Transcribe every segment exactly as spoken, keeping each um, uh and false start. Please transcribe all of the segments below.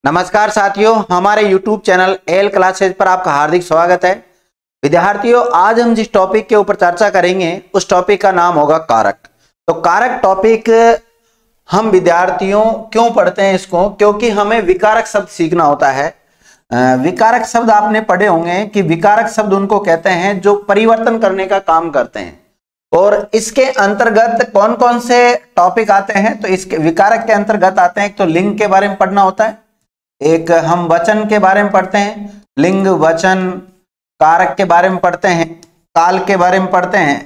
नमस्कार साथियों, हमारे YouTube चैनल एल क्लासेज पर आपका हार्दिक स्वागत है। विद्यार्थियों, आज हम जिस टॉपिक के ऊपर चर्चा करेंगे उस टॉपिक का नाम होगा कारक। तो कारक टॉपिक हम विद्यार्थियों क्यों पढ़ते हैं इसको, क्योंकि हमें विकारक शब्द सीखना होता है। विकारक शब्द आपने पढ़े होंगे कि विकारक शब्द उनको कहते हैं जो परिवर्तन करने का काम करते हैं। और इसके अंतर्गत कौन कौन से टॉपिक आते हैं, तो इसके विकारक के अंतर्गत आते हैं, एक तो लिंग के बारे में पढ़ना होता है, एक हम वचन के बारे में पढ़ते हैं, लिंग वचन कारक के बारे में पढ़ते हैं, काल के बारे में पढ़ते हैं।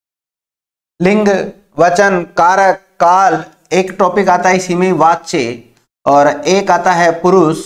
लिंग वचन कारक काल एक टॉपिक आता है, इसी में वाच्य, और एक आता है पुरुष।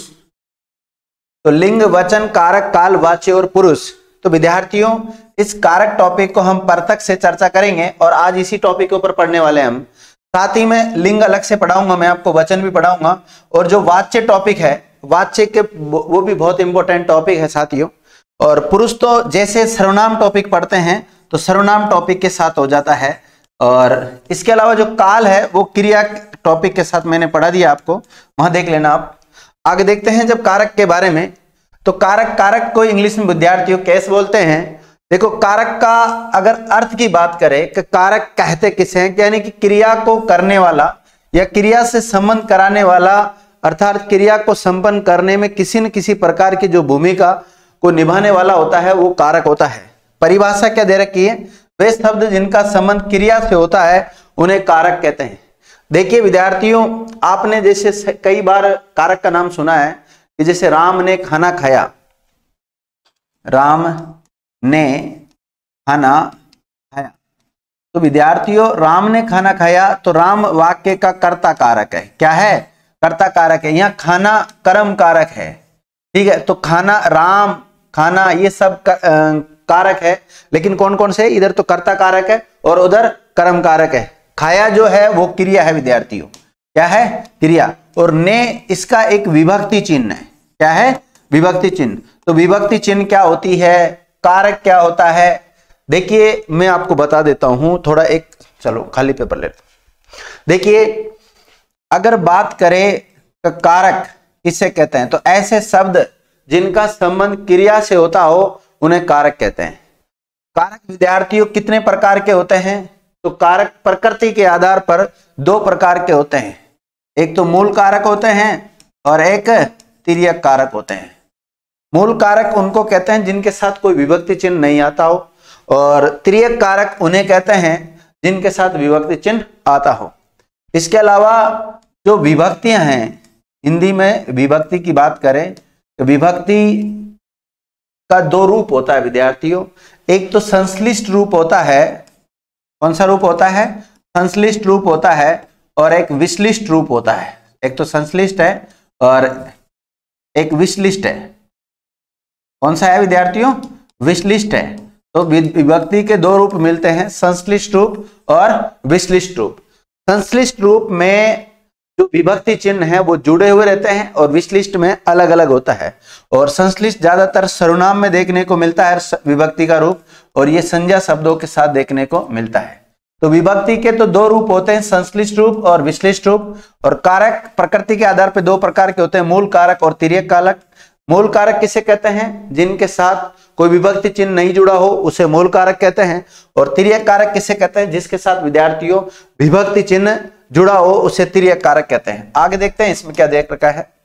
तो लिंग वचन कारक काल वाच्य और पुरुष। तो विद्यार्थियों, इस कारक टॉपिक को हम परतक से चर्चा करेंगे और आज इसी टॉपिक के ऊपर पढ़ने वाले हैं हम। साथ ही में लिंग अलग से पढ़ाऊंगा, मैं आपको वचन भी पढ़ाऊंगा, और जो वाच्य टॉपिक है वाच्य के वो भी बहुत इंपॉर्टेंट टॉपिक है साथियों। और पुरुष तो जैसे सर्वनाम टॉपिक पढ़ते हैं तो सर्वनाम टॉपिक के साथ हो जाता है। और इसके अलावा जो काल है वो क्रिया टॉपिक के साथ मैंने पढ़ा दिया आपको, वहां देख लेना आप। आगे देखते हैं जब कारक के बारे में, तो कारक कारक को इंग्लिश में विद्यार्थियों कैसे बोलते हैं। देखो, कारक का अगर अर्थ की बात करें कि कारक कहते किसे हैं, यानी कि क्रिया को करने वाला या क्रिया से संबंध कराने वाला, अर्थात क्रिया को संपन्न करने में किसी न किसी प्रकार की जो भूमिका को निभाने वाला होता है वो कारक होता है। परिभाषा क्या दे रखी है, वे शब्द जिनका संबंध क्रिया से होता है उन्हें कारक कहते हैं। देखिए विद्यार्थियों, आपने जैसे कई बार कारक का नाम सुना है कि जैसे राम ने खाना खाया, राम ने खाना खाया। तो विद्यार्थियों, राम ने खाना खाया तो राम वाक्य का कर्ता कारक है। क्या है? कर्ता कारक है। यहाँ खाना कर्म कारक है, ठीक है। तो खाना, राम, खाना, ये सब कारक है, लेकिन कौन कौन से? इधर तो कर्ता कारक है और उधर कर्म कारक है। खाया जो है वो क्रिया है विद्यार्थियों। क्या है? क्रिया। और ने इसका एक विभक्ति चिन्ह है। क्या है? विभक्ति चिन्ह। तो विभक्ति चिन्ह क्या होती है, कारक क्या होता है, देखिए मैं आपको बता देता हूं थोड़ा। एक चलो खाली पेपर ले लो। देखिए, अगर बात करें तो कारक किससे कहते हैं, तो ऐसे शब्द जिनका संबंध क्रिया से होता हो उन्हें कारक कहते हैं। कारक विद्यार्थियों कितने प्रकार के होते हैं, तो कारक प्रकृति के आधार पर दो प्रकार के होते हैं। एक तो मूल कारक होते हैं और एक तिर्यक कारक होते हैं। मूल कारक उनको कहते हैं जिनके साथ कोई विभक्ति चिन्ह नहीं आता हो, और तिर्यक कारक उन्हें कहते हैं जिनके साथ विभक्ति चिन्ह आता हो। इसके अलावा जो विभक्तियां हैं, हिंदी में विभक्ति की बात करें तो विभक्ति का दो रूप होता है विद्यार्थियों। एक तो संश्लिष्ट रूप होता है। कौन सा रूप होता है? संश्लिष्ट रूप होता है। और एक विश्लिष्ट रूप होता है। एक तो संश्लिष्ट है और एक विश्लिष्ट है। कौन सा है विद्यार्थियों? विश्लिष्ट है। तो विभक्ति के दो रूप मिलते हैं, संश्लिष्ट रूप और विश्लिष्ट रूप। संश्लिष्ट रूप में जो विभक्ति चिन्ह है वो जुड़े हुए रहते हैं और विश्लिष्ट में अलग अलग होता है। और संश्लिष्ट ज्यादातर सर्वनाम में देखने को मिलता है विभक्ति का रूप, और ये संज्ञा शब्दों के साथ देखने को मिलता है। तो विभक्ति के तो दो रूप होते हैं, संश्लिष्ट रूप और विश्लिष्ट रूप। और कारक प्रकृति के आधार पर दो प्रकार के होते हैं, मूल कारक और तिर्यक कारक। मूल कारक किसे कहते हैं? जिनके साथ कोई विभक्ति चिन्ह नहीं जुड़ा हो उसे मूल कारक कहते हैं। और तिर्यक कारक किसे कहते हैं? जिसके साथ विद्यार्थियों विभक्ति चिन्ह जुड़ा हो उसे तिर्यक कारक कहते हैं। आगे देखते हैं इसमें क्या देख रखा है।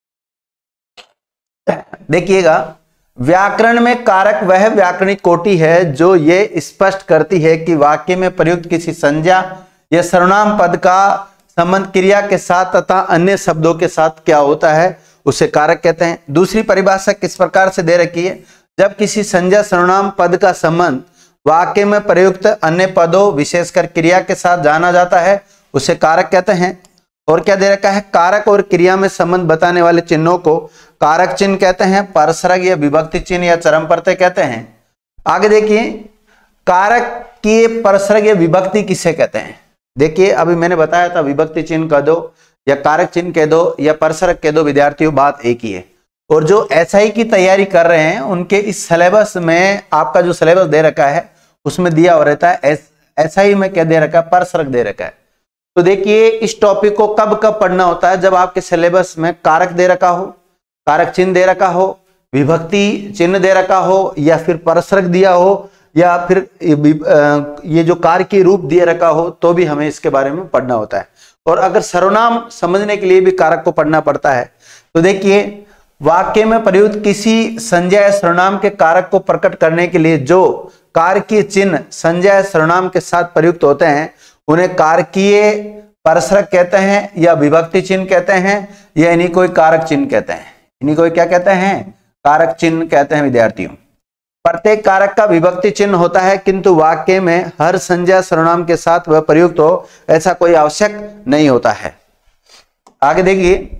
देखिएगा, व्याकरण में कारक वह व्याकरणिक कोटि है जो ये स्पष्ट करती है कि वाक्य में प्रयुक्त किसी संज्ञा या सर्वनाम पद का संबंध क्रिया के साथ तथा अन्य शब्दों के साथ क्या होता है उसे कारक कहते हैं। दूसरी परिभाषा किस प्रकार से दे रखी है, जब किसी संज्ञा सर्वनाम पद का संबंध वाक्य में प्रयुक्त अन्य पदों विशेषकर क्रिया के साथ जाना जाता है उसे कारक कहते हैं। और क्या दे रखा है, कारक और क्रिया में संबंध बताने वाले चिन्हों को कारक चिन्ह कहते हैं, परसरग या विभक्ति चिन्ह या चरम प्रत्यय कहते हैं। आगे देखिए, कारक की परसरग या विभक्ति किसे कहते हैं। देखिए, अभी मैंने बताया था विभक्ति चिन्ह कह दो या कारक चिन्ह कह दो या परसरग कह दो, विद्यार्थियों बात एक ही है। और जो एसआई की तैयारी कर रहे हैं उनके इस सिलेबस में, आपका जो सिलेबस दे रखा है उसमें दिया हो रहता है एसआई में क्या दे रखा है, परसरग दे रखा है। तो देखिए इस टॉपिक को कब कब पढ़ना होता है, जब आपके सिलेबस में कारक दे रखा हो, कारक चिन्ह दे रखा हो, विभक्ति चिन्ह दे रखा हो, या फिर परसरक दिया हो, या फिर ये जो कार के रूप दिए रखा हो, तो भी हमें इसके बारे में पढ़ना होता है। और अगर सर्वनाम समझने के लिए भी कारक को पढ़ना पड़ता है। तो देखिए वाक्य में प्रयुक्त किसी संज्ञा या सर्वनाम के कारक को प्रकट करने के लिए जो कारकीय चिन्ह संज्ञा या सर्वनाम के साथ प्रयुक्त होते हैं उन्हें कारकीय परसरक कहते हैं, या विभक्ति चिन्ह कहते हैं, या इन्हीं कोई कारक चिन्ह कहते हैं। इन्हीं कोई क्या कहते हैं? कारक चिन्ह कहते हैं विद्यार्थियों। प्रत्येक कारक का विभक्ति चिन्ह होता है, किंतु वाक्य में हर संज्ञा सर्वनाम के साथ वह प्रयुक्त हो ऐसा कोई आवश्यक नहीं होता है। आगे देखिए,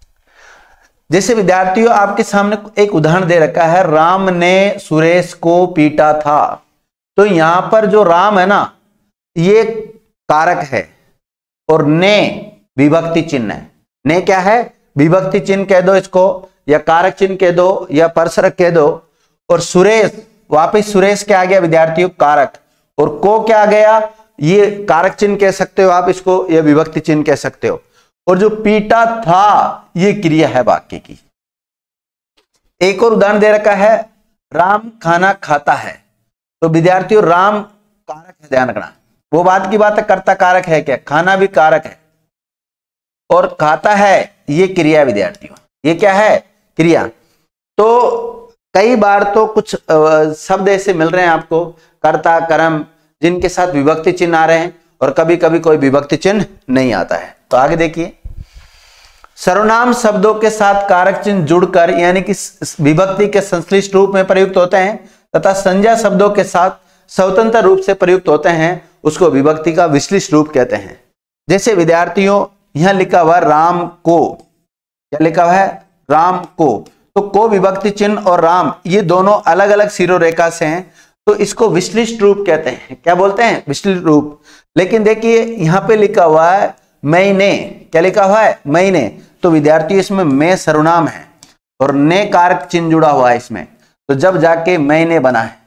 जैसे विद्यार्थियों आपके सामने एक उदाहरण दे रखा है, राम ने सुरेश को पीटा था। तो यहां पर जो राम है ना, ये कारक है और ने विभक्ति चिन्ह है। ने क्या है? विभक्ति चिन्ह कह दो इसको, या कारक चिन्ह कह दो, या परसरक कह दो। और सुरेश, वापिस सुरेश क्या आ गया विद्यार्थियों? कारक। और को क्या आ गया? ये कारक चिन्ह कह सकते हो आप इसको, या विभक्ति चिन्ह कह सकते हो। और जो पीटा था ये क्रिया है वाक्य की। एक और उदाहरण दे रखा है, राम खाना खाता है। तो विद्यार्थियों राम कारक है, ध्यान रखना। वो बात की बात है, कर्ता कारक है क्या? खाना भी कारक है और खाता है ये क्रिया है विद्यार्थियों। ये क्या है? क्रिया। तो कई बार तो कुछ शब्द ऐसे मिल रहे हैं आपको, कर्ता कर्म, जिनके साथ विभक्ति चिन्ह आ रहे हैं, और कभी कभी कोई विभक्ति चिन्ह नहीं आता है। तो आगे देखिए, सर्वनाम शब्दों के साथ कारक चिन्ह जुड़कर यानी कि विभक्ति के संश्लिष्ट रूप में प्रयुक्त होते हैं, तथा संज्ञा शब्दों के साथ स्वतंत्र रूप से प्रयुक्त होते हैं, उसको विभक्ति का विश्लिष्ट रूप कहते हैं। जैसे विद्यार्थियों यहां लिखा हुआ राम को, क्या लिखा हुआ है? राम को। तो को विभक्ति चिन्ह और राम ये दोनों अलग अलग शिरोरेखा से हैं, तो इसको विश्लिष्ट रूप कहते हैं। क्या बोलते हैं? विश्लिष्ट रूप। लेकिन देखिए यहां पे लिखा हुआ है मैंने, क्या लिखा हुआ है? मैंने। तो विद्यार्थी इसमें मैं सर्वनाम है और ने कारक चिन्ह जुड़ा हुआ है इसमें, तो जब जाके मैंने बना है,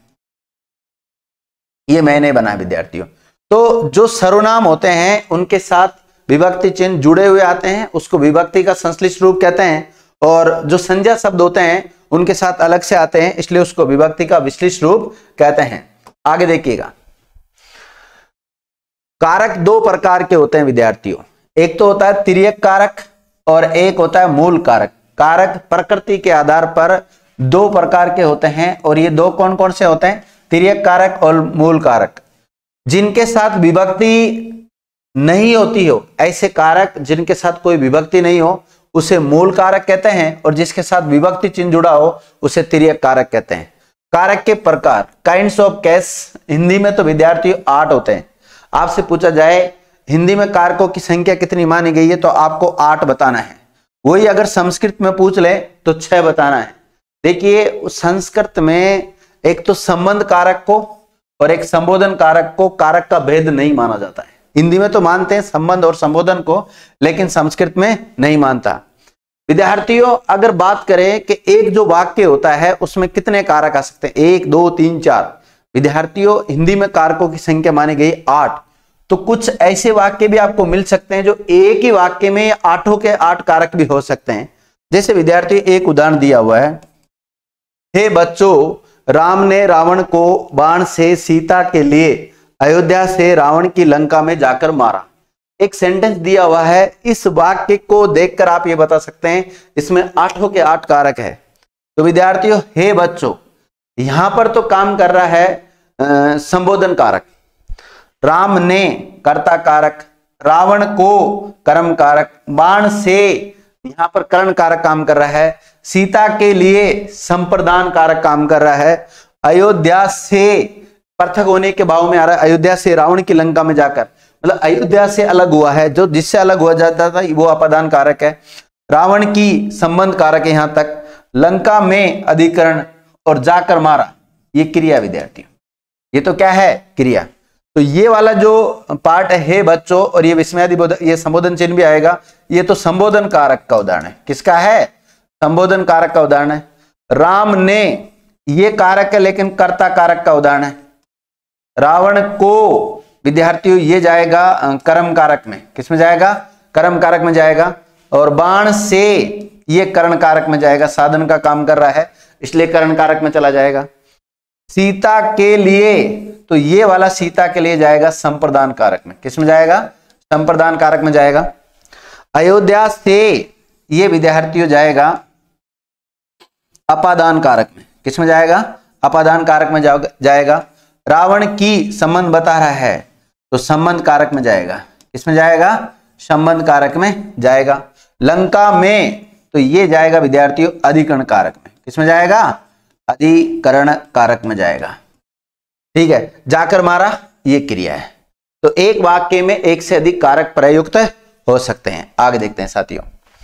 ये मैंने बना है विद्यार्थियों। तो जो सर्वनाम होते हैं उनके साथ विभक्ति चिन्ह जुड़े हुए आते हैं, उसको विभक्ति का संश्लिष्ट रूप कहते हैं, और जो संज्ञा शब्द होते हैं उनके साथ अलग से आते हैं, इसलिए उसको विभक्ति का विश्लिष्ट रूप कहते हैं। आगे देखिएगा, कारक दो प्रकार के होते हैं विद्यार्थियों। एक तो होता है तिर्यक कारक और एक होता है मूल कारक। कारक प्रकृति के आधार पर दो प्रकार के होते हैं, और ये दो कौन कौन से होते हैं? तिर्यक कारक और मूल कारक। जिनके साथ विभक्ति नहीं होती हो, ऐसे कारक जिनके साथ कोई विभक्ति नहीं हो उसे मूल कारक कहते हैं, और जिसके साथ विभक्ति चिन्ह जुड़ा हो उसे तिर्यक कारक कहते हैं। कारक के प्रकार, काइंड्स ऑफ केस, हिंदी में तो विद्यार्थी आठ होते हैं। आपसे पूछा जाए हिंदी में कारकों की संख्या कितनी मानी गई है, तो आपको आठ बताना है। वही अगर संस्कृत में पूछ ले तो छह बताना है। देखिए संस्कृत में एक तो संबंध कारक को और एक संबोधन कारक को कारक का भेद नहीं माना जाता है। हिंदी में तो मानते हैं संबंध और संबोधन को, लेकिन संस्कृत में नहीं मानता। विद्यार्थियों अगर बात करें कि एक जो वाक्य होता है उसमें कितने कारक आ सकते हैं, एक दो तीन चार, विद्यार्थियों हिंदी में कारकों की संख्या मानी गई आठ। तो कुछ ऐसे वाक्य भी आपको मिल सकते हैं जो एक ही वाक्य में आठों के आठ कारक भी हो सकते हैं। जैसे विद्यार्थी एक उदाहरण दिया हुआ है, हे बच्चों राम ने रावण को बाण से सीता के लिए अयोध्या से रावण की लंका में जाकर मारा। एक सेंटेंस दिया हुआ है, इस वाक्य को देखकर आप ये बता सकते हैं इसमें आठों के आठ कारक है। तो विद्यार्थियों हे बच्चों यहां पर तो काम कर रहा है संबोधन कारक, राम ने कर्ता कारक, रावण को कर्म कारक, बाण से यहां पर कर्ण कारक काम कर रहा है, सीता के लिए संप्रदान कारक काम कर रहा है, अयोध्या से पृथक होने के भाव में आ रहा है, अयोध्या से रावण की लंका में जाकर, मतलब अयोध्या से अलग हुआ है, जो जिससे अलग हुआ जाता था वो अपादान कारक है, रावण की संबंध कारक है, यहां तक लंका में अधिकरण और जाकर मारा, ये क्रिया विद्यार्थी, ये तो क्या है क्रिया। तो ये वाला जो पार्ट है बच्चों, और ये विस्मयादिबोधक, ये संबोधन चिन्ह भी आएगा, ये तो संबोधन कारक का उदाहरण है। किसका है? संबोधन कारक का उदाहरण है। राम ने ये कारक है लेकिन कर्ता कारक का उदाहरण है। रावण को विद्यार्थियों ये जाएगा कर्म कारक में। किसमें जाएगा? कर्म कारक में जाएगा। और बाण से ये करण कारक में जाएगा, साधन का काम कर रहा है इसलिए करण कारक में चला जाएगा। सीता के लिए, तो ये वाला सीता के लिए जाएगा संप्रदान कारक में। किसमें जाएगा? संप्रदान कारक में जाएगा। अयोध्या से ये विद्यार्थियों जाएगा अपादान कारक में। किसमें जाएगा? अपादान कारक में जाएगा। रावण की संबंध बता रहा है तो संबंध कारक में जाएगा। किसमें जाएगा? संबंध कारक में जाएगा। लंका में तो ये जाएगा विद्यार्थियों अधिकरण कारक में। किसमें जाएगा? अधिकरण कारक में जाएगा। ठीक है, जाकर मारा ये क्रिया है। तो एक वाक्य में एक से अधिक कारक प्रयुक्त हो सकते हैं। आगे देखते हैं साथियों।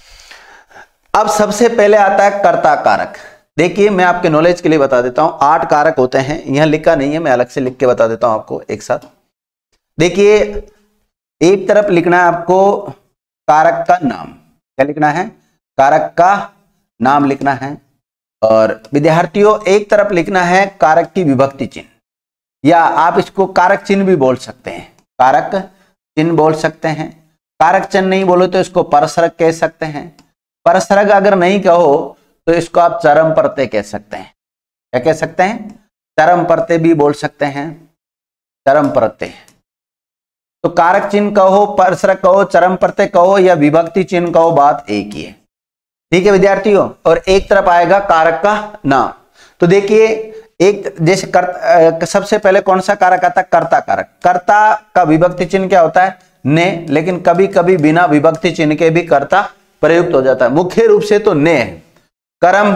अब सबसे पहले आता है कर्ता कारक। देखिए मैं आपके नॉलेज के लिए बता देता हूं, आठ कारक होते हैं, यहां लिखा नहीं है, मैं अलग से लिख के बता देता हूं आपको एक साथ। देखिए एक तरफ लिखना है आपको कारक का नाम। क्या लिखना है? कारक का नाम लिखना है। और विद्यार्थियों एक तरफ लिखना है कारक की विभक्ति चिन्ह, या आप इसको कारक चिन्ह भी बोल सकते हैं। कारक चिन्ह बोल सकते हैं। कारक चिन्ह नहीं बोलो तो इसको परसरक कह सकते हैं। परसरक अगर नहीं कहो तो इसको आप चरम प्रत्यय कह सकते हैं। क्या कह सकते हैं? चरम प्रत्यय भी बोल सकते हैं। चरम प्रत्यय। तो कारक चिन्ह कहो, परसरक कहो, चरम प्रत्यय कहो या विभक्ति चिन्ह कहो, बात एक ही है। ठीक है विद्यार्थियों। और एक तरफ आएगा कारक का नाम। तो देखिए एक जैसे कर, सबसे पहले कौन सा कारक आता है? कर्ता कारक। कर्ता का विभक्ति चिन्ह क्या होता है? ने, लेकिन कभी कभी बिना विभक्ति चिन्ह के भी कर्ता प्रयुक्त हो जाता है। मुख्य रूप से तो ने है। कर्म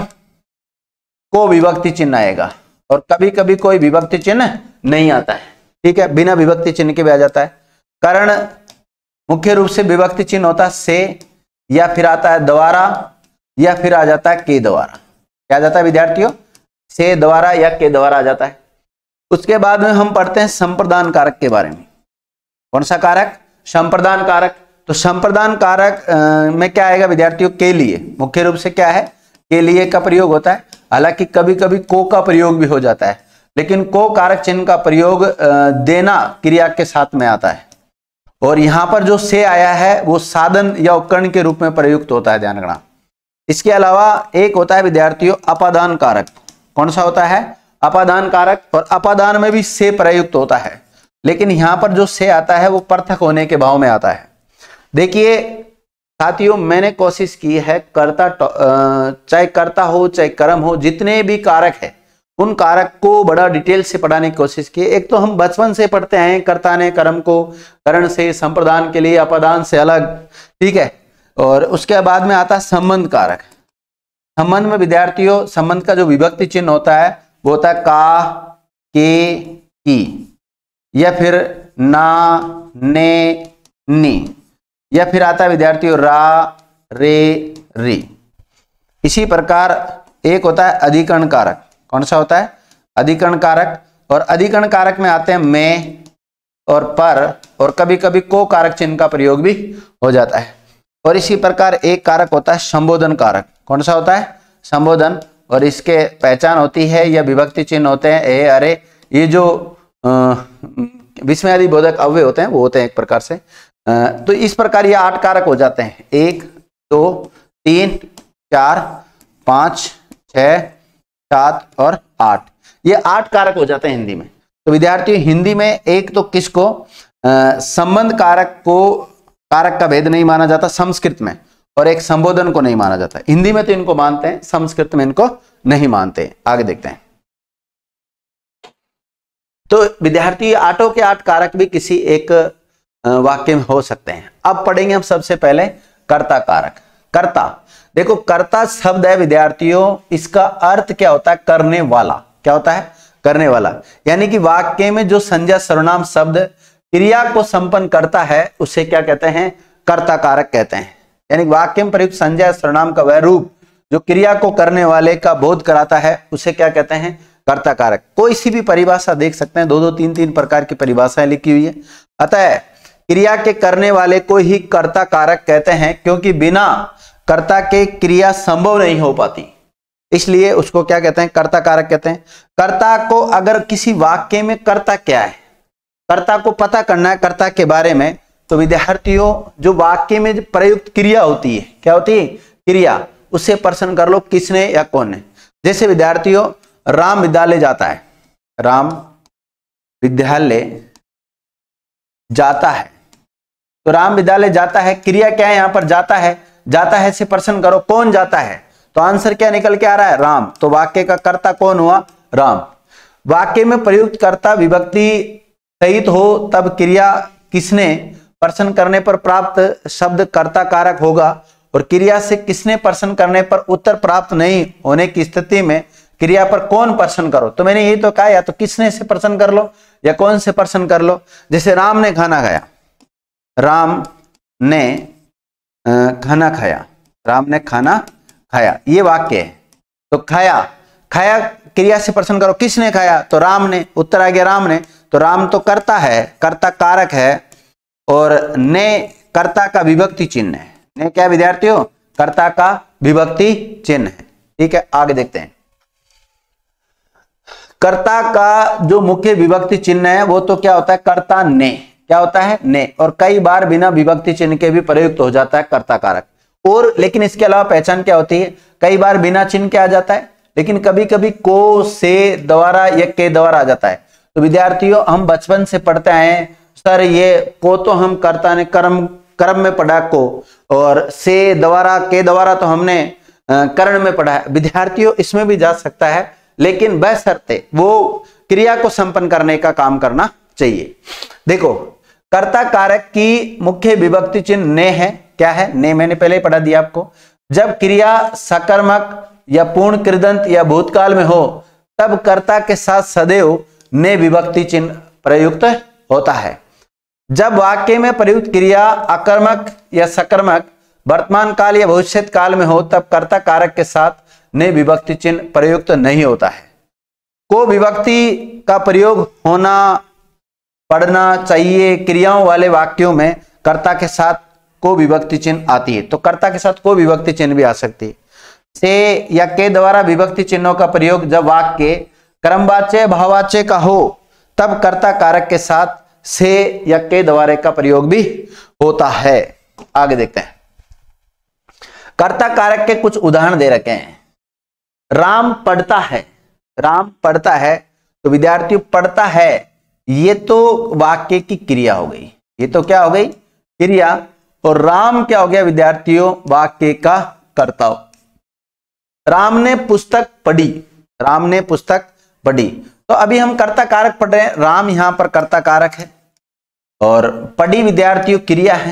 को विभक्ति चिन्ह आएगा और कभी कभी कोई विभक्ति चिन्ह नहीं आता है। ठीक है, बिना विभक्ति चिन्ह के भी आ जाता है। करण मुख्य रूप से विभक्ति चिन्ह होता है से, या फिर आता है द्वारा, या फिर आ जाता है के द्वारा। क्या आ जाता है विद्यार्थियों? से द्वारा या के द्वारा आ जाता है। उसके बाद में हम पढ़ते हैं संप्रदान कारक के बारे में। कौन सा कारक? संप्रदान कारक। तो संप्रदान कारक में क्या आएगा विद्यार्थियों? के लिए। मुख्य रूप से क्या है? के लिए का प्रयोग होता है। हालांकि कभी कभी को का प्रयोग भी हो जाता है, लेकिन को कारक चिन्ह का प्रयोग देना क्रिया के साथ में आता है। और यहां पर जो से आया है वो साधन या उपकरण के रूप में प्रयुक्त होता है, ध्यान रखना। इसके अलावा एक होता है विद्यार्थियों अपादान कारक। कौन सा होता है? अपादान कारक। और अपादान में भी से प्रयुक्त होता है, लेकिन यहां पर जो से आता है वो पृथक होने के भाव में आता है। देखिए साथियों मैंने कोशिश की है कर्ता, चाहे कर्ता हो चाहे कर्म हो, जितने भी कारक है उन कारक को बड़ा डिटेल से पढ़ाने की कोशिश की। एक तो हम बचपन से पढ़ते हैं कर्ता ने कर्म को, करण से, संप्रदान के लिए, अपादान से अलग। ठीक है। और उसके बाद में आता है संबंध कारक। संबंध में विद्यार्थियों संबंध का जो विभक्ति चिन्ह होता है वो होता है का, के, की, या फिर ना, ने, नी, या फिर आता है विद्यार्थियों रा, रे, री। इसी प्रकार एक होता है अधिकरण कारक। कौन सा होता है? अधिकरण कारक। और अधिकरण कारक में आते हैं में और पर, और कभी कभी को कारक चिन्ह का प्रयोग भी हो जाता है। और इसी प्रकार एक कारक होता है संबोधन कारक। कौन सा होता है? संबोधन। और इसके पहचान होती है या विभक्ति चिन्ह होते हैं ए, अरे, ये जो विस्मयादि बोधक अव्यय होते हैं वो होते हैं एक प्रकार से। तो इस प्रकार ये आठ कारक हो जाते हैं। एक, दो, तीन, चार, पांच, छह, सात और आठ। ये आठ कारक हो जाते हैं हिंदी में। तो विद्यार्थियों हिंदी में एक तो किसको संबंध कारक को कारक का भेद नहीं माना जाता संस्कृत में, और एक संबोधन को नहीं माना जाता। हिंदी में तो इनको मानते हैं, संस्कृत में इनको नहीं मानते। आगे देखते हैं। तो विद्यार्थी आठों के आठ कारक भी किसी एक वाक्य में हो सकते हैं। अब पढ़ेंगे हम सबसे पहले कर्ता कारक। कर्ता, देखो कर्ता शब्द है विद्यार्थियों, इसका अर्थ क्या होता है? करने वाला। क्या होता है? करने वाला। यानी कि वाक्य में जो संज्ञा सर्वनाम शब्द क्रिया को संपन्न करता है उसे क्या कहते हैं? कर्ता कारक कहते हैं। यानी वाक्य में प्रयुक्त संज्ञा सर्वनाम का वह रूप जो क्रिया को करने वाले का बोध कराता है उसे क्या कहते हैं? कर्ता कारक। कोई सी भी परिभाषा देख सकते हैं, दो दो तीन तीन प्रकार की परिभाषाएं लिखी हुई है। अतः क्रिया के करने वाले को ही कर्ता कारक कहते हैं, क्योंकि बिना कर्ता के क्रिया संभव नहीं हो पाती, इसलिए उसको क्या कहते हैं? कर्ता कारक कहते हैं। कर्ता को अगर किसी वाक्य में कर्ता क्या है कर्ता को पता करना है कर्ता के बारे में, तो विद्यार्थियों जो वाक्य में प्रयुक्त क्रिया होती है, क्या होती है क्रिया, उससे प्रश्न कर लो किसने या कौन ने। जैसे विद्यार्थियों राम विद्यालय जाता है, राम विद्यालय जाता है, तो राम विद्यालय जाता है, क्रिया क्या है यहाँ पर जाता है, जाता है से प्रश्न करो कौन जाता है, तो आंसर क्या निकल के आ रहा है राम। तो वाक्य का कर्ता कौन हुआ राम। वाक्य में प्रयुक्त कर्ता विभक्ति सहित हो तब क्रिया किसने प्रश्न करने पर प्राप्त शब्द कर्ता कारक होगा, और क्रिया से किसने प्रश्न करने पर उत्तर प्राप्त नहीं होने की स्थिति में क्रिया पर कौन प्रश्न करो। तो मैंने यही तो कहा, या तो किसने से प्रश्न कर लो या कौन से प्रश्न कर लो। जैसे राम ने खाना खाया, राम ने खाना खाया, राम ने खाना खाया, ये वाक्य है। तो खाया, खाया क्रिया से प्रश्न करो किसने खाया, तो राम ने, उत्तर आ गया राम ने। तो राम तो कर्ता है, कर्ता कारक है, और ने कर्ता का विभक्ति चिन्ह है। ने क्या विद्यार्थियों कर्ता का विभक्ति चिन्ह है। ठीक है, आगे देखते हैं। कर्ता का जो मुख्य विभक्ति चिन्ह है वो तो क्या होता है कर्ता ने, क्या होता है ने, और कई बार बिना विभक्ति चिन्ह के भी प्रयुक्त हो जाता है कर्ता कारक। और लेकिन इसके अलावा पहचान क्या होती है, कई बार बिना चिन्ह के आ जाता है, लेकिन कभी कभी को से द्वारा या के द्वारा आ जाता है। तो विद्यार्थियों हम बचपन से पढ़ते आए सर, ये को तो हम कर्ता ने कर्म कर्म में पढ़ा को, और से द्वारा के द्वारा तो हमने कर्ण में पढ़ा है। विद्यार्थियों इसमें भी जा सकता है, लेकिन बशर्ते वो क्रिया को संपन्न करने का काम करना चाहिए। देखो कर्ता कारक की मुख्य विभक्ति चिन्ह ने है, क्या है ने, मैंने पहले ही पढ़ा दिया आपको। जब क्रिया सकर्मक या पूर्ण कृदंत या भूतकाल में हो तब कर्ता के साथ सदैव ने विभक्ति चिन्ह प्रयुक्त होता है। जब वाक्य में प्रयुक्त क्रिया अकर्मक या सकर्मक वर्तमान काल या भविष्य काल में हो तब कर्ता कारक के साथ ने विभक्ति चिन्ह प्रयुक्त नहीं होता है। को विभक्ति का प्रयोग होना पढ़ना चाहिए क्रियाओं वाले वाक्यों में कर्ता के साथ को विभक्ति चिन्ह आती है, तो कर्ता के साथ को विभक्ति चिन्ह भी आ सकती है। से या के द्वारा विभक्ति चिन्हों का प्रयोग जब वाक्य क्रमवाच्य भाववाच्य का हो तब कर्ता कारक के साथ से या के द्वारा का प्रयोग भी होता है। आगे देखते हैं, कर्ता कारक के कुछ उदाहरण दे रखे हैं। राम पढ़ता है, राम पढ़ता है, तो विद्यार्थी पढ़ता है, ये तो वाक्य की क्रिया हो गई, ये तो क्या हो गई क्रिया, और राम क्या हो गया विद्यार्थियों वाक्य का कर्ता। राम ने पुस्तक पढ़ी, राम ने पुस्तक पढ़ी, तो अभी हम कर्ता कारक पढ़ रहे हैं, राम यहां पर कर्ता कारक है, और पढ़ी विद्यार्थियों क्रिया है,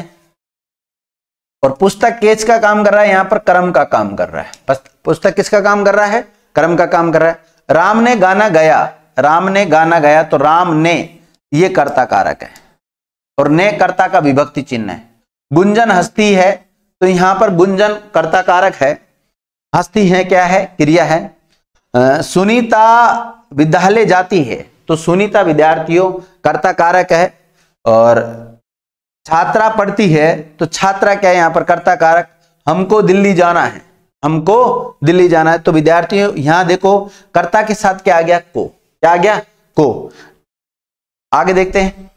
और पुस्तक केच का काम कर रहा है, यहां पर कर्म का काम कर रहा है। पुस्तक किसका काम कर रहा है, कर्म का काम कर रहा है। राम ने गाना गाया, राम ने गाना गाया, तो राम ने ये कर्ता कारक है, और ने कर्ता का विभक्ति चिन्ह है। गुंजन हंसती है, तो यहां पर गुंजन कर्ता कारक है, हंसती है क्या है क्रिया है। आ, सुनीता विद्यालय जाती है, तो सुनीता विद्यार्थियों कर्ता कारक है, और छात्रा पढ़ती है, तो छात्रा क्या है यहां पर कर्ता कारक। हमको दिल्ली जाना है, हमको दिल्ली जाना है, तो विद्यार्थियों यहां देखो कर्ता के साथ क्या आ गया को, क्या आ गया को। आगे देखते हैं,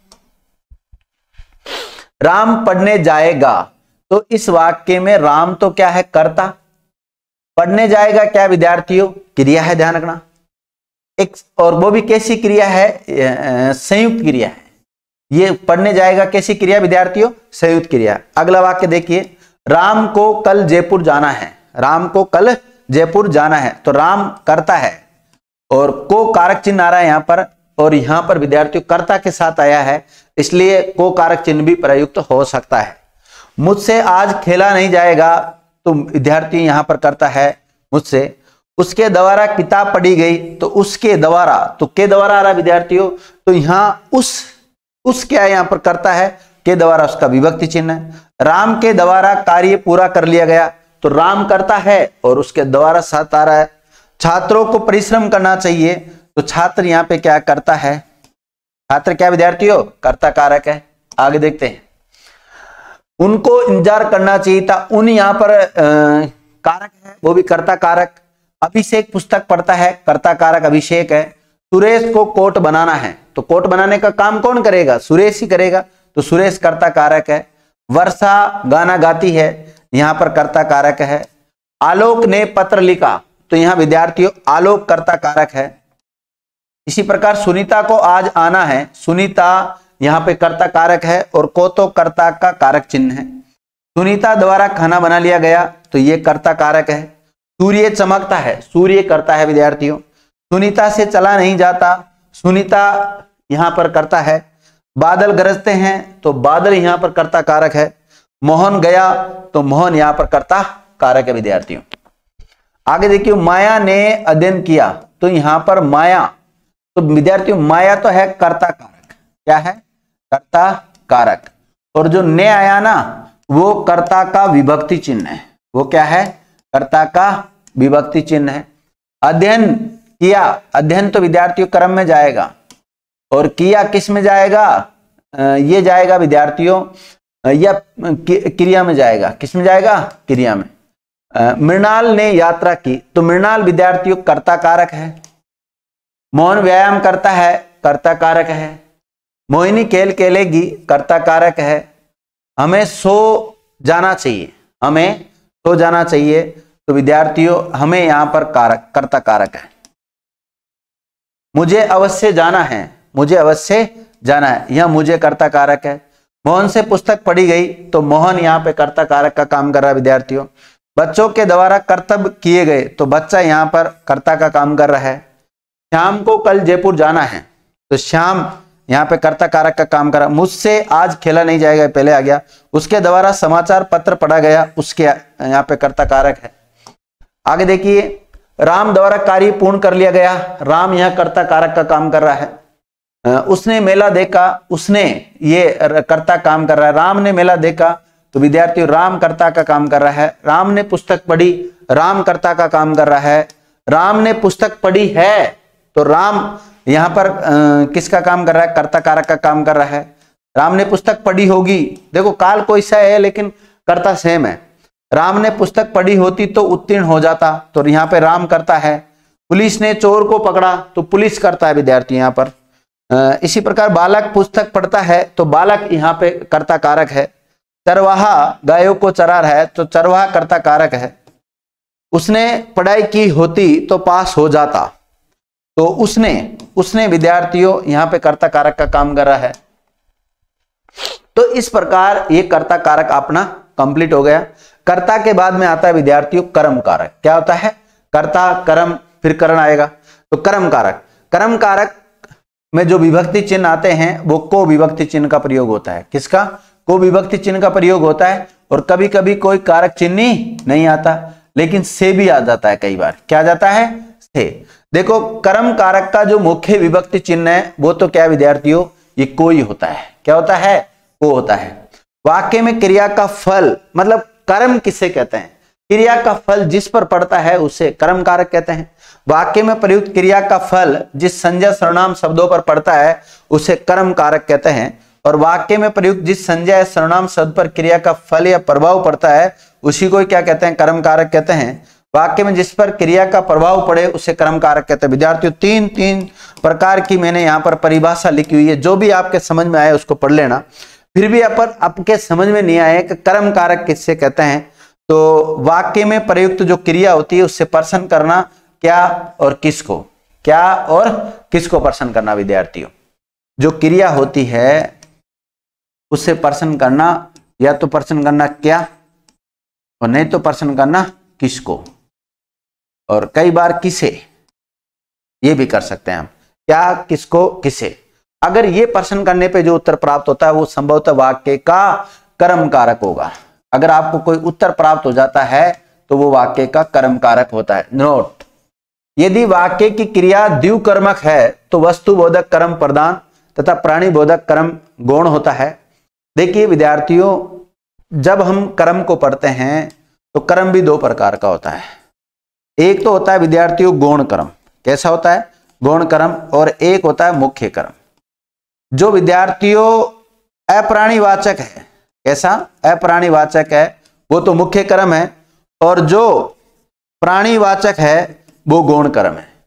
राम पढ़ने जाएगा, तो इस वाक्य में राम तो क्या है कर्ता, पढ़ने जाएगा क्या विद्यार्थियों क्रिया है, ध्यान रखना एक, और वो भी कैसी क्रिया है संयुक्त क्रिया है। ये पढ़ने जाएगा कैसी क्रिया विद्यार्थियों संयुक्त क्रिया। अगला वाक्य देखिए, राम को कल जयपुर जाना है, राम को कल जयपुर जाना है, तो राम कर्ता है, और को कारक चिन्ह आ रहा है यहां पर, और यहां पर विद्यार्थियों कर्ता के साथ आया है, इसलिए को कारक चिन्ह भी प्रयुक्त हो सकता है। मुझसे आज खेला नहीं जाएगा, तो विद्यार्थी यहां पर करता है मुझसे। उसके द्वारा किताब पढ़ी गई, तो उसके द्वारा, तो के द्वारा आ रहा विद्यार्थियों, तो यहां उस उस क्या यहां पर करता है के द्वारा, उसका विभक्ति चिन्ह है। राम के द्वारा कार्य पूरा कर लिया गया, तो राम करता है, और उसके द्वारा साथ आ रहा है। छात्रों को परिश्रम करना चाहिए, तो छात्र यहाँ पे क्या करता है, छात्र क्या विद्यार्थियों कर्ता कारक है। आगे देखते हैं, उनको इंतजार करना चाहिए था, उन यहाँ पर आ, कारक है, वो भी कर्ता कारक। अभिषेक पुस्तक पढ़ता है, कर्ता कारक अभिषेक है, सुरेश को कोट बनाना है, तो कोट बनाने का काम कौन करेगा? सुरेश ही करेगा, तो सुरेश कर्ता कारक है। वर्षा गाना गाती है, यहां पर कर्ता कारक है। आलोक ने पत्र लिखा, तो यहां विद्यार्थियों आलोक कर्ता कारक है। इसी प्रकार सुनीता को आज आना है, सुनीता यहां पे कर्ता कारक है और को तो कर्ता का कारक चिन्ह है। सुनीता द्वारा खाना बना लिया गया, तो ये कर्ता कारक है। सूर्य चमकता है, सूर्य कर्ता है विद्यार्थियों। सुनीता से चला नहीं जाता, सुनीता यहां पर कर्ता है। बादल गरजते हैं, तो बादल यहां पर कर्ता कारक है। मोहन गया, तो मोहन यहां पर कर्ता कारक है विद्यार्थियों। आगे देखिए, माया ने अध्ययन किया, तो यहां पर माया, तो विद्यार्थियों माया तो है कर्ता कारक, क्या है? कर्ता कारक। और जो ने आया ना, वो कर्ता का विभक्ति चिन्ह है। वो क्या है? कर्ता का विभक्ति चिन्ह है। अध्ययन किया, अध्ययन तो विद्यार्थियों कर्म में जाएगा, और किया किस में जाएगा? ये जाएगा विद्यार्थियों या क्रिया में जाएगा। किस में जाएगा? क्रिया में। मृणाल ने यात्रा की, तो मृणाल विद्यार्थियों कर्ता कारक है। मोहन व्यायाम करता है, कर्ता कारक है। मोहिनी खेल खेलेगी, कर्ता कारक है। हमें सो जाना चाहिए, हमें सो जाना चाहिए, तो विद्यार्थियों हमें यहां पर कारक कर्ता कारक है। मुझे अवश्य जाना है, मुझे अवश्य जाना है, यह मुझे कर्ता कारक है। मोहन से पुस्तक पढ़ी गई, तो मोहन यहाँ पे कर्ता कारक का काम कर रहा है विद्यार्थियों। बच्चों के द्वारा कर्तव्य किए गए, तो बच्चा यहाँ पर कर्ता का काम कर रहा है। श्याम को कल जयपुर जाना है, तो श्याम यहाँ पे कर्ता कारक का काम कर रहा है। मुझसे आज खेला नहीं जाएगा, पहले आ गया। उसके द्वारा समाचार पत्र पढ़ा गया, उसके यहाँ पे कर्ता कारक है। आगे देखिए, राम द्वारा कार्य पूर्ण कर लिया गया, राम यहाँ कर्ता कारक का काम कर रहा है। उसने मेला देखा, उसने ये कर्ता काम कर रहा है। राम ने मेला देखा, तो विद्यार्थी राम कर्ता का काम कर रहा है। राम ने पुस्तक पढ़ी, राम कर्ता का काम कर रहा है। राम ने पुस्तक पढ़ी है, तो राम यहाँ पर आ, किसका काम कर रहा है? कर्ता कारक का काम कर रहा है। राम ने पुस्तक पढ़ी होगी, देखो काल कोई सा है लेकिन कर्ता सेम है। राम ने पुस्तक पढ़ी होती तो उत्तीर्ण हो जाता, तो यहाँ पे राम करता है। पुलिस ने चोर को पकड़ा, तो पुलिस करता है विद्यार्थी यहाँ पर। इसी प्रकार बालक पुस्तक पढ़ता है, तो बालक यहाँ पे कर्ता कारक है। चरवाहा गायों को चरा रहा है, तो चरवाहा कर्ता कारक है। उसने पढ़ाई की होती तो पास हो जाता, तो उसने उसने विद्यार्थियों यहाँ पे कर्ता कारक का काम कर रहा है। तो इस प्रकार ये कर्ता कारक अपना कंप्लीट हो गया। कर्ता के बाद में आता है विद्यार्थियों कर्म कारक। क्या होता है? कर्ता, कर्म, फिर करण आएगा, तो कर्म कारक। कर्म कारक में जो विभक्ति चिन्ह आते हैं वो को विभक्ति चिन्ह का प्रयोग होता है। किसका? को विभक्ति चिन्ह का प्रयोग होता है। और कभी कभी कोई कारक चिन्ह ही नहीं आता, लेकिन से भी आ जाता है कई बार। क्या जाता है? से। देखो कर्म कारक का जो मुख्य विभक्ति चिन्ह है वो तो क्या विद्यार्थियों? ये कोई होता है। क्या होता है? को होता है। वाक्य में क्रिया का फल, मतलब कर्म किसे कहते हैं? क्रिया का फल जिस पर पड़ता है उसे कर्म कारक कहते हैं। वाक्य में प्रयुक्त क्रिया का फल जिस संज्ञा सर्वनाम शब्दों पर पड़ता है उसे कर्म कारक कहते हैं। और वाक्य में प्रयुक्त जिस संज्ञा या सर्वनाम शब्द पर क्रिया का फल या प्रभाव पड़ता है उसी को क्या कहते हैं? कर्म कारक कहते हैं। वाक्य में जिस पर क्रिया का प्रभाव पड़े उसे कर्म कारक कहते हैं। विद्यार्थियों तीन तीन प्रकार की मैंने यहाँ पर परिभाषा लिखी हुई है, जो भी आपके समझ में आए उसको पढ़ लेना। फिर भी अपन आपके समझ में नहीं आए कि कर्म कारक किससे कहते हैं, तो वाक्य में प्रयुक्त जो क्रिया होती है उससे प्रश्न करना, क्या और किसको, क्या और किसको प्रश्न करना। विद्यार्थियों जो क्रिया होती है उससे प्रश्न करना, या तो प्रश्न करना क्या और नहीं तो प्रश्न करना किसको, और कई बार किसे, ये भी कर सकते हैं हम। क्या, किसको, किसे। अगर ये प्रश्न करने पे जो उत्तर प्राप्त होता है वो संभवतः वाक्य का कर्म कारक होगा। अगर आपको कोई उत्तर प्राप्त हो जाता है तो वो वाक्य का कर्म कारक होता है। नोट, यदि वाक्य की क्रिया द्विकर्मक है तो वस्तु बोधक कर्म प्रधान तथा प्राणी बोधक कर्म गौण होता है। देखिए विद्यार्थियों, जब हम कर्म को पढ़ते हैं तो कर्म भी दो प्रकार का होता है। एक तो होता है विद्यार्थियों गौण कर्म। कैसा होता है? गौण कर्म। और एक होता है मुख्य कर्म। जो विद्यार्थियों अप्राणीवाचक है, कैसा? अप्राणीवाचक है, वो तो मुख्य कर्म है। और जो प्राणीवाचक है वो गौण कर्म है।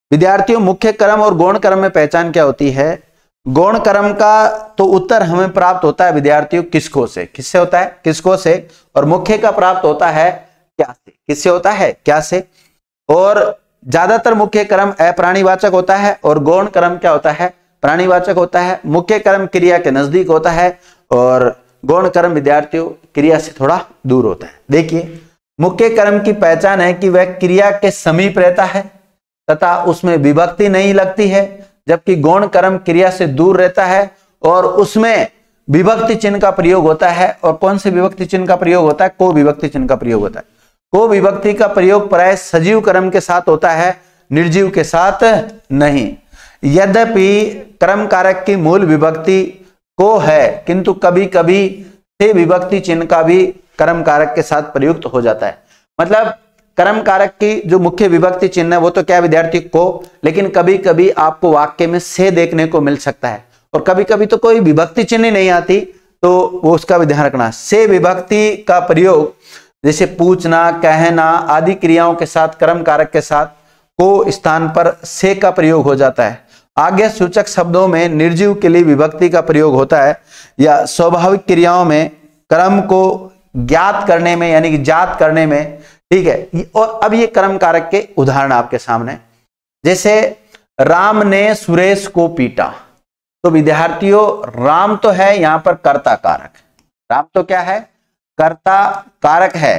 विद्यार्थियों मुख्य क्रम और गौण क्रम में पहचान क्या होती है? गौण क्रम का तो उत्तर हमें प्राप्त होता है विद्यार्थियों किसको से, किससे होता है? किसको से। और मुख्य का प्राप्त होता है क्या से, किससे होता है? क्या से। और ज्यादातर मुख्य क्रम अप्राणीवाचक होता है और गौण क्रम क्या होता है? प्राणीवाचक होता है। मुख्य क्रम क्रिया के नजदीक होता है और गौण क्रम विद्यार्थियों क्रिया से थोड़ा दूर होता है। देखिए, मुख्य क्रम की पहचान है कि वह क्रिया के समीप रहता है तथा उसमें विभक्ति नहीं लगती है, जबकि गौण क्रम क्रिया से दूर रहता है और उसमें विभक्ति चिन्ह का प्रयोग होता है। और कौन से विभक्ति चिन्ह का प्रयोग होता है? को विभक्ति चिन्ह का प्रयोग होता है। को विभक्ति का प्रयोग प्राय सजीव क्रम के साथ होता है, निर्जीव के साथ नहीं। यद्यपि क्रम कारक की मूल विभक्ति को है, किंतु कभी कभी से विभक्ति चिन्ह का भी क्रम कारक के साथ प्रयुक्त हो जाता है। मतलब क्रम कारक की जो मुख्य विभक्ति चिन्ह है वो तो क्या विद्यार्थी? को, लेकिन कभी कभी आपको वाक्य में से देखने को मिल सकता है और कभी कभी तो कोई विभक्ति चिन्ह नहीं आती, तो वो उसका भी ध्यान रखना। से विभक्ति का प्रयोग जैसे पूछना, कहना आदि क्रियाओं के साथ क्रम कारक के साथ को स्थान पर से का प्रयोग हो जाता है। आगे सूचक शब्दों में निर्जीव के लिए विभक्ति का प्रयोग होता है या स्वाभाविक क्रियाओं में क्रम को ज्ञात करने में यानी कि जात करने में, ठीक है। और अब ये क्रम कारक के उदाहरण आपके सामने, जैसे राम ने सुरेश को पीटा। तो विद्यार्थियों राम तो है यहां पर कर्ता कारक, राम तो क्या है? कर्ता कारक है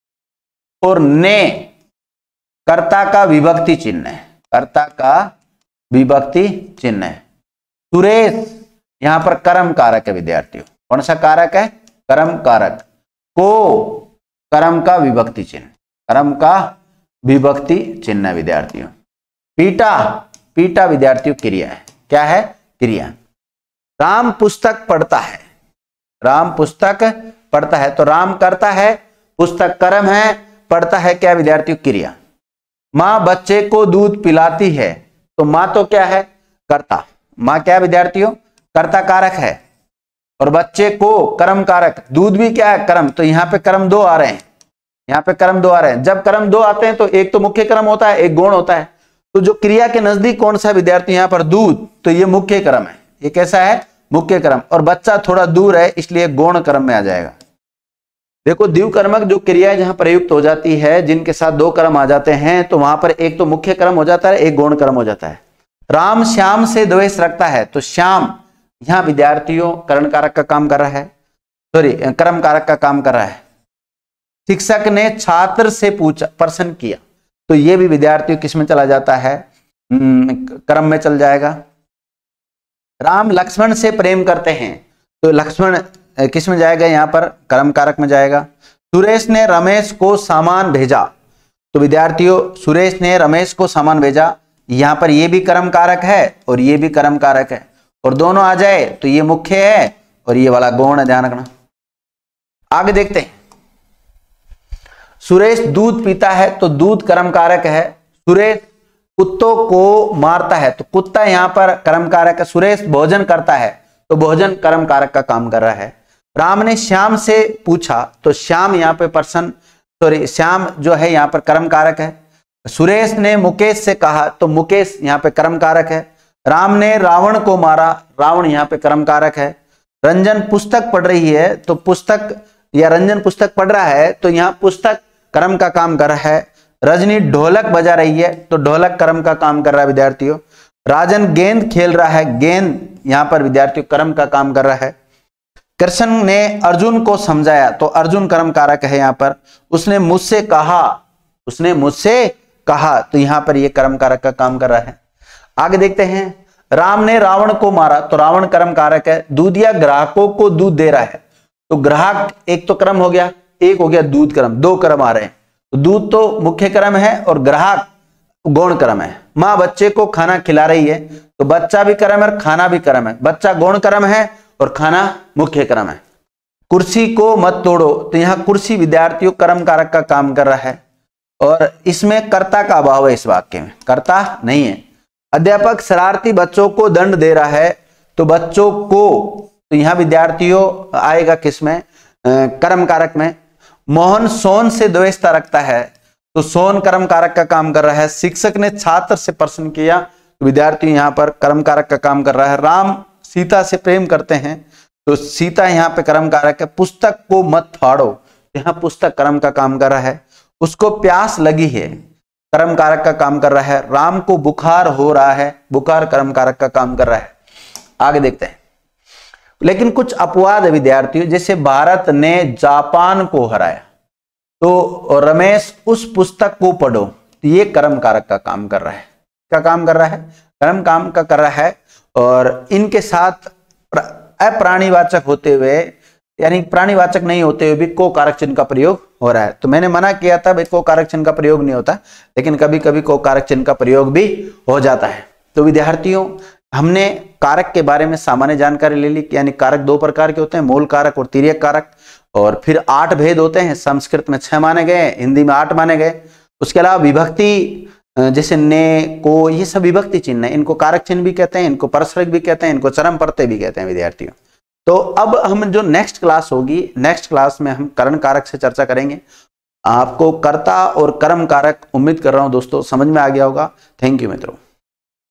और ने कर्ता का विभक्ति चिन्ह है, कर्ता का विभक्ति चिन्ह है। सुरेश यहां पर कर्म कारक है विद्यार्थियों। कौन सा कारक है? कर्म कारक। को कर्म का विभक्ति चिन्ह, कर्म का विभक्ति चिन्ह है विद्यार्थियों। पीटा, पीटा विद्यार्थियों क्रिया है। क्या है? क्रिया। राम पुस्तक पढ़ता है, राम पुस्तक पढ़ता है। तो राम करता है, पुस्तक कर्म है, पढ़ता है क्या विद्यार्थियों? क्रिया। मां बच्चे को दूध पिलाती है। तो मां तो क्या है? कर्ता। मां क्या विद्यार्थियों? कर्ता कारक है और बच्चे को कर्म कारक। दूध भी क्या है? कर्म। तो यहाँ पे कर्म दो आ रहे हैं, यहाँ पे कर्म दो आ रहे हैं। जब कर्म दो आते हैं तो एक तो मुख्य कर्म होता है, एक गौण होता है। तो जो क्रिया के नजदीक कौन सा विद्यार्थी? यहाँ पर दूध, तो ये मुख्य कर्म है। ये कैसा है? मुख्य कर्म। और बच्चा थोड़ा दूर है इसलिए गौण कर्म में आ जाएगा। देखो, द्विकर्मक जो क्रिया जहां प्रयुक्त हो जाती है, जिनके साथ दो कर्म आ जाते हैं, तो वहां पर एक तो मुख्य कर्म हो जाता है, एक गौण कर्म हो जाता है। राम श्याम से द्वेष रखता है। तो श्याम यहां विद्यार्थियों कर्ण कारक का काम कर रहा है, सॉरी कर्म कारक का काम कर रहा है। शिक्षक ने छात्र से पूछा, प्रश्न किया। तो ये भी विद्यार्थियों किस में चला जाता है? कर्म में चल जाएगा। राम लक्ष्मण से प्रेम करते हैं। तो लक्ष्मण किस में जाएगा? यहाँ पर कर्म कारक में जाएगा। सुरेश ने रमेश को सामान भेजा। तो विद्यार्थियों सुरेश ने रमेश को सामान भेजा, यहाँ पर ये भी कर्म कारक है और ये भी कर्म कारक है, और दोनों आ जाए तो ये मुख्य है और ये वाला गौण है, ध्यान रखना। आगे देखते हैं। सुरेश दूध पीता है। तो दूध कर्म कारक है। सुरेश कुत्तों को मारता है। तो कुत्ता यहाँ पर कर्म कारक है। सुरेश भोजन करता है तो भोजन कर्म कारक का काम कर रहा है। राम ने श्याम से पूछा। तो श्याम यहाँ पे पर्सन, सॉरी श्याम जो है यहाँ पर कर्म कारक है। सुरेश ने मुकेश से कहा। तो मुकेश यहाँ पे कर्म कारक है। राम ने रावण को मारा। रावण यहाँ पे कर्म कारक है। रंजन पुस्तक पढ़ रही है। तो पुस्तक या रंजन पुस्तक पढ़ रहा है तो यहाँ पुस्तक कर्म का काम कर रहा है। रजनी ढोलक बजा रही है। तो ढोलक कर्म का काम कर रहा है विद्यार्थियों। राजन गेंद खेल रहा है। गेंद यहाँ पर विद्यार्थियों कर्म का काम कर रहा है। कृष्ण ने अर्जुन को समझाया। तो अर्जुन कर्म कारक है यहाँ पर। उसने मुझसे कहा, उसने मुझसे कहा। तो यहाँ पर ये कर्म कारक का काम कर रहा है। आगे देखते हैं। राम ने रावण को मारा। तो रावण कर्म कारक है। दूधिया ग्राहकों को दूध दे रहा है। तो ग्राहक एक तो कर्म हो गया, एक हो गया दूध कर्म, दो कर्म आ रहे हैं। तो दूध तो मुख्य कर्म है और ग्राहक गौण कर्म है। माँ बच्चे को खाना खिला रही है। तो बच्चा भी कर्म है और खाना भी कर्म है। बच्चा गौण कर्म है और खाना मुख्य कर्म है। कुर्सी को मत तोड़ो। तो यहाँ कुर्सी विद्यार्थियों कर्म कारक का काम कर रहा है और इसमें कर्ता का अभाव है। इस वाक्य में कर्ता नहीं है। अध्यापक शरारती बच्चों को दंड दे रहा है। तो बच्चों को, तो यहाँ विद्यार्थियों आएगा किसमें? कर्म कारक में। मोहन सोन से द्वेषता रखता है। तो सोन कर्म कारक का काम कर रहा है। शिक्षक ने छात्र से प्रश्न किया, तो विद्यार्थी यहाँ पर कर्म कारक का काम कर रहा है। राम सीता से प्रेम करते हैं, तो सीता यहाँ पे कर्म कारक है। पुस्तक को मत फाड़ो, यहाँ पुस्तक कर्म का काम कर रहा है। उसको प्यास लगी है, कर्म कारक का काम कर रहा है। राम को बुखार हो रहा है, बुखार कर्म कारक का काम कर रहा है। आगे देखते हैं। लेकिन कुछ अपवाद है विद्यार्थियों, जैसे भारत ने जापान को हराया, तो रमेश उस पुस्तक को पढ़ो, तो ये कर्म कारक का काम कर रहा है। क्या काम कर रहा है? कर्म काम का कर रहा है। और इनके साथ अप्राणीवाचक होते हुए, यानी प्राणीवाचक नहीं होते हुए भी को कारक चिन्ह का प्रयोग हो रहा है। तो मैंने मना किया था भाई को कारक चिन्ह का प्रयोग नहीं होता, लेकिन कभी कभी को कारक चिन्ह का प्रयोग भी हो जाता है। तो विद्यार्थियों, हमने कारक के बारे में सामान्य जानकारी ले ली, यानी कारक दो प्रकार के होते हैं, मूल कारक और तिर्यक कारक। और फिर आठ भेद होते हैं, संस्कृत में छह माने गए, हिंदी में आठ माने गए। उसके अलावा विभक्ति, जैसे ने, को, ये सब विभक्ति चिन्ह है। इनको कारक चिन्ह भी कहते हैं, इनको परस्पर भी कहते हैं, इनको चरम प्रत्यय भी कहते हैं विद्यार्थियों। तो अब हम जो नेक्स्ट क्लास होगी, नेक्स्ट क्लास में हम करण कारक से चर्चा करेंगे। आपको कर्ता और कर्म कारक उम्मीद कर रहा हूं दोस्तों समझ में आ गया होगा। थैंक यू मित्रों।